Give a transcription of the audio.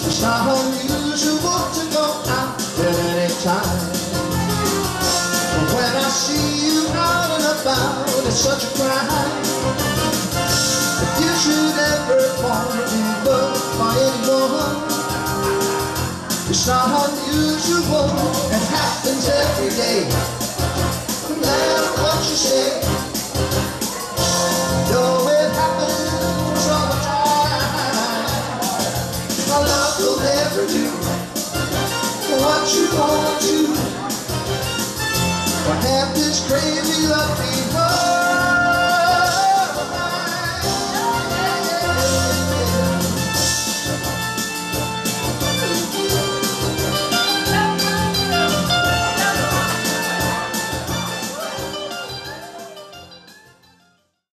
It's not unusual to go out at any time, but when I see you out and about, it's such a crime. If you should ever want to be loved by anyone, it's not unusual, it happens every day. No matter what you say, no, it happens all the time. My love will never do what you want to. I have this crazy love feeling